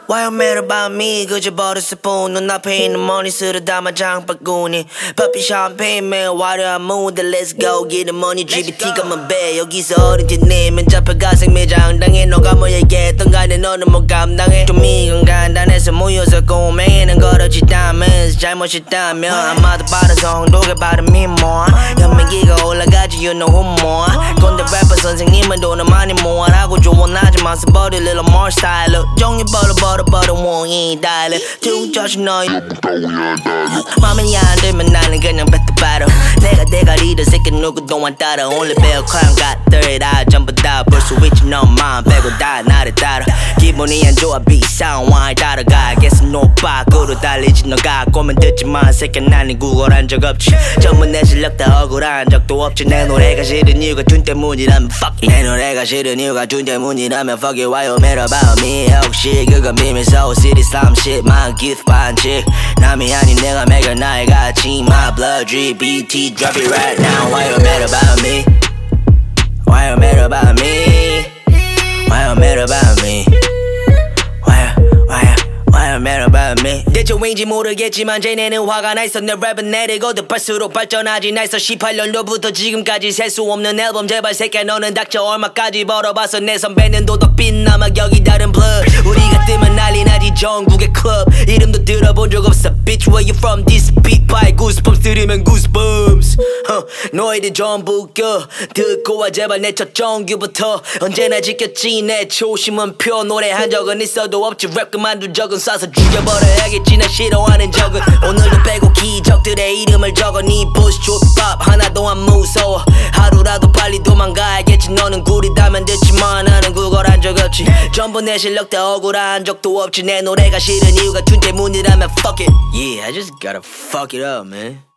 Why you mad about me? 그저 버릇을 뿐 눈앞에 있는 머니스를 담아 장바구니 Puppy champagne man 화려한 무대 Let's go get the money GBT가 my bad 여기서 어딘지 내면 잡혀가 생매장당해 너가 뭐 얘기했던 간에 너는 못 감당해 좀 이건 간단해서 모여서 꼬맹이는 걸어지다면서 잘못이다면 아마도 받아서 홍독에 발음이 뭐야 현미기가 올라가지 you know who more 꼰대 래퍼 선생님은 돈을 많이 모아라고 조언하지만 써버릴 little more style 종류 버려 원이 달려 툭 젖은 너희 맘이 안 들면 나는 그냥 뱉어봐라 내가 리더 새끼 누구도 안 따라 Only bell crown got third eye 전부 다 볼 수 있지 너만 빼고 다 나를 따라 기분이 안 좋아 비싼 와인 따라가 Guess 노빠꾸로 달리지 너가 꼬면 듣지만 새끼 나는 구걸한 적 없지 전부 내 실력 다 억울한 적도 없지 내 노래가 싫은 이유가 둔 때문이라면 fuck it 내 노래가 싫은 이유가 둔 때문이라면 fuck it Why you mad about me 혹시 그건 비밀 So city slime shit my gift 반칙 남이 아닌 내가 매겨 나의 가치 My blood drip BT drop it right now Why you mad about me Why you mad about me Why you mad about me Why you mad about me 대체 왠지 모르겠지만 쟤네는 화가 나 있어 내 랩은 내리고 듭할수록 발전하지 나 있어 18년도부터 지금까지 셀 수 없는 앨범 제발 새끼야 너는 닥쳐 얼마까지 벌어봐서 내 선배는 도덕빛 남아 여기 다른 plug 우리가 뜨면 난리 나지 전국의 클럽 이름도 들어본 적 없어 Bitch where you from this beat by goosebumps 들으면 goosebumps 너희들 전부 웃겨 듣고 와 제발 내 첫 정규부터 언제나 지켰지 내 초심은 표 노래한 적은 있어도 없지 랩 그만둔 적은 쏴서 죽여버려야겠지 나 싫어하는 적은 오늘도 빼고 기적들의 이름을 적어 네 부스 족밥 하나도 안 무서워 하루라도 빨리 도망가야겠지 너는 구리다면 듣지만 나는 구걸한 적 없지 전부 내 실력 다 억울한 적도 없지 내 노래가 싫은 이유가 둔 때문이라면 fuck it Yeah I just gotta fuck it up man